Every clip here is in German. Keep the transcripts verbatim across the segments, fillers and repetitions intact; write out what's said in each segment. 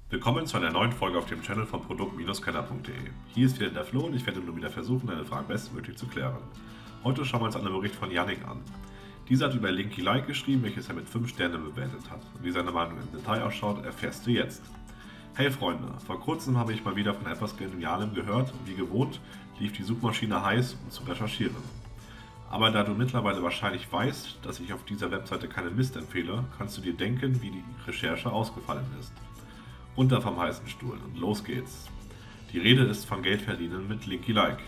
Willkommen zu einer neuen Folge auf dem Channel von produkt Kenner punkt de. Hier ist wieder der Flo und ich werde nun wieder versuchen, deine Fragen bestmöglich zu klären. Heute schauen wir uns einen Bericht von Yannick an. Dieser hat über Linky Like geschrieben, welches er mit fünf Sternen bewertet hat. Und wie seine Meinung im Detail ausschaut, erfährst du jetzt. Hey Freunde, vor kurzem habe ich mal wieder von etwas Genialem gehört und wie gewohnt lief die Suchmaschine heiß, um zu recherchieren. Aber da du mittlerweile wahrscheinlich weißt, dass ich auf dieser Webseite keinen Mist empfehle, kannst du dir denken, wie die Recherche ausgefallen ist. Runter vom heißen Stuhl und los geht's. Die Rede ist von Geldverdienen mit Linky Like.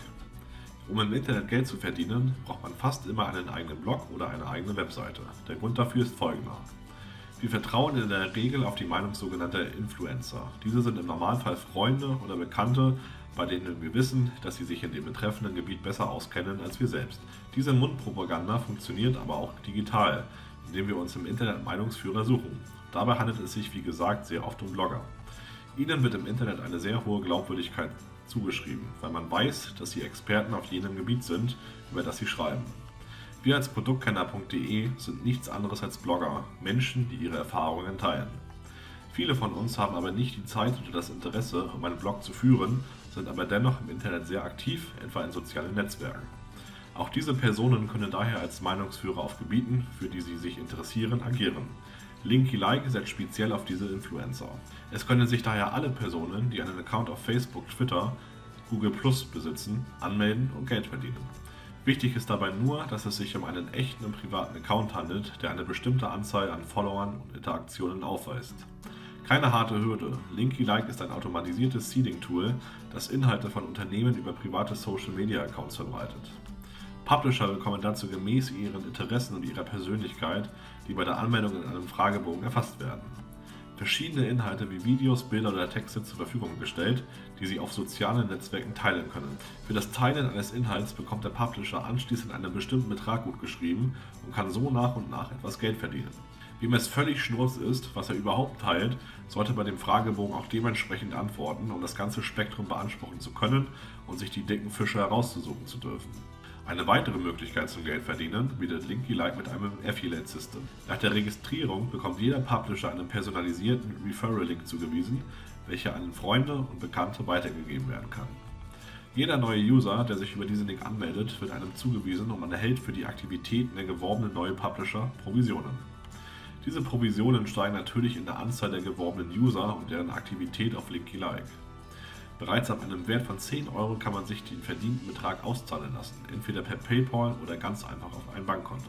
Um im Internet Geld zu verdienen, braucht man fast immer einen eigenen Blog oder eine eigene Webseite. Der Grund dafür ist folgender. Wir vertrauen in der Regel auf die Meinung sogenannter Influencer. Diese sind im Normalfall Freunde oder Bekannte, bei denen wir wissen, dass sie sich in dem betreffenden Gebiet besser auskennen als wir selbst. Diese Mundpropaganda funktioniert aber auch digital, indem wir uns im Internet Meinungsführer suchen. Dabei handelt es sich, wie gesagt, sehr oft um Blogger. Ihnen wird im Internet eine sehr hohe Glaubwürdigkeit zugeschrieben, weil man weiß, dass sie Experten auf jenem Gebiet sind, über das sie schreiben. Wir als produkt kenner punkt de sind nichts anderes als Blogger, Menschen, die ihre Erfahrungen teilen. Viele von uns haben aber nicht die Zeit oder das Interesse, um einen Blog zu führen, sind aber dennoch im Internet sehr aktiv, etwa in sozialen Netzwerken. Auch diese Personen können daher als Meinungsführer auf Gebieten, für die sie sich interessieren, agieren. Linky Like setzt speziell auf diese Influencer. Es können sich daher alle Personen, die einen Account auf Facebook, Twitter, Google Plus besitzen, anmelden und Geld verdienen. Wichtig ist dabei nur, dass es sich um einen echten und privaten Account handelt, der eine bestimmte Anzahl an Followern und Interaktionen aufweist. Keine harte Hürde. Linky Like ist ein automatisiertes Seeding-Tool, das Inhalte von Unternehmen über private Social-Media-Accounts verbreitet. Publisher bekommen dazu gemäß ihren Interessen und ihrer Persönlichkeit, die bei der Anmeldung in einem Fragebogen erfasst werden, verschiedene Inhalte wie Videos, Bilder oder Texte zur Verfügung gestellt, die sie auf sozialen Netzwerken teilen können. Für das Teilen eines Inhalts bekommt der Publisher anschließend einen bestimmten Betrag gutgeschrieben und kann so nach und nach etwas Geld verdienen. Wem es völlig Schnurz ist, was er überhaupt teilt, sollte bei dem Fragebogen auch dementsprechend antworten, um das ganze Spektrum beanspruchen zu können und sich die dicken Fische herauszusuchen zu dürfen. Eine weitere Möglichkeit zum Geldverdienen bietet Linky Like mit einem Affiliate System. Nach der Registrierung bekommt jeder Publisher einen personalisierten Referral-Link zugewiesen, welcher an Freunde und Bekannte weitergegeben werden kann. Jeder neue User, der sich über diesen Link anmeldet, wird einem zugewiesen und man erhält für die Aktivitäten der geworbenen neuen Publisher Provisionen. Diese Provisionen steigen natürlich in der Anzahl der geworbenen User und deren Aktivität auf Linky Like. Bereits ab einem Wert von zehn Euro kann man sich den verdienten Betrag auszahlen lassen, entweder per PayPal oder ganz einfach auf ein Bankkonto.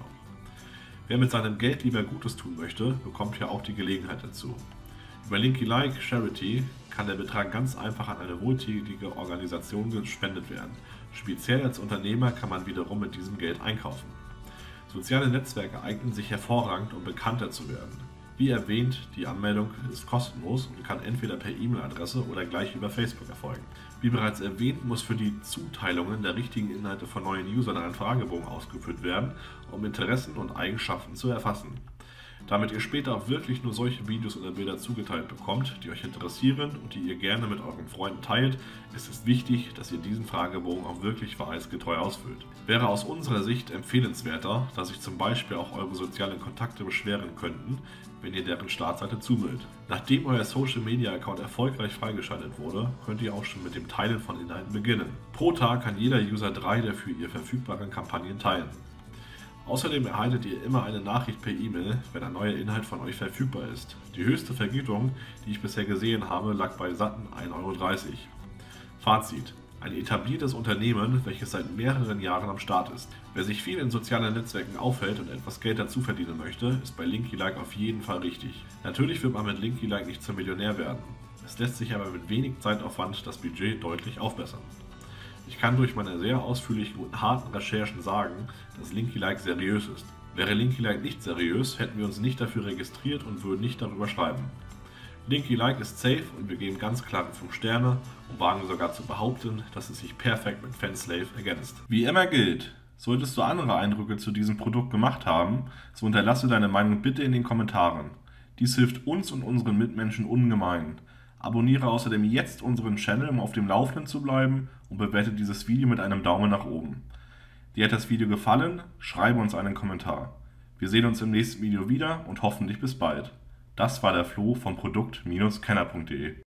Wer mit seinem Geld lieber Gutes tun möchte, bekommt hier auch die Gelegenheit dazu. Über Linky Like Charity kann der Betrag ganz einfach an eine wohltätige Organisation gespendet werden. Speziell als Unternehmer kann man wiederum mit diesem Geld einkaufen. Soziale Netzwerke eignen sich hervorragend, um bekannter zu werden. Wie erwähnt, die Anmeldung ist kostenlos und kann entweder per E-Mail-Adresse oder gleich über Facebook erfolgen. Wie bereits erwähnt, muss für die Zuteilungen der richtigen Inhalte von neuen Usern ein Fragebogen ausgefüllt werden, um Interessen und Eigenschaften zu erfassen. Damit ihr später auch wirklich nur solche Videos oder Bilder zugeteilt bekommt, die euch interessieren und die ihr gerne mit euren Freunden teilt, ist es wichtig, dass ihr diesen Fragebogen auch wirklich wahrheitsgetreu ausfüllt. Wäre aus unserer Sicht empfehlenswerter, dass sich zum Beispiel auch eure sozialen Kontakte beschweren könnten, wenn ihr deren Startseite zumüllt. Nachdem euer Social Media Account erfolgreich freigeschaltet wurde, könnt ihr auch schon mit dem Teilen von Inhalten beginnen. Pro Tag kann jeder User drei der für ihr verfügbaren Kampagnen teilen. Außerdem erhaltet ihr immer eine Nachricht per E-Mail, wenn ein neuer Inhalt von euch verfügbar ist. Die höchste Vergütung, die ich bisher gesehen habe, lag bei satten ein Euro dreißig. Fazit: Ein etabliertes Unternehmen, welches seit mehreren Jahren am Start ist. Wer sich viel in sozialen Netzwerken aufhält und etwas Geld dazu verdienen möchte, ist bei Linky Like auf jeden Fall richtig. Natürlich wird man mit Linky Like nicht zum Millionär werden. Es lässt sich aber mit wenig Zeitaufwand das Budget deutlich aufbessern. Ich kann durch meine sehr ausführlichen und harten Recherchen sagen, dass Linky Like seriös ist. Wäre Linky Like nicht seriös, hätten wir uns nicht dafür registriert und würden nicht darüber schreiben. Linky Like ist safe und wir geben ganz klare fünf Sterne und wagen sogar zu behaupten, dass es sich perfekt mit Fanslave ergänzt. Wie immer gilt, solltest du andere Eindrücke zu diesem Produkt gemacht haben, so hinterlasse deine Meinung bitte in den Kommentaren. Dies hilft uns und unseren Mitmenschen ungemein. Abonniere außerdem jetzt unseren Channel, um auf dem Laufenden zu bleiben, und bewerte dieses Video mit einem Daumen nach oben. Dir hat das Video gefallen? Schreibe uns einen Kommentar. Wir sehen uns im nächsten Video wieder und hoffentlich bis bald. Das war der Flo von Produkt-Kenner punkt de.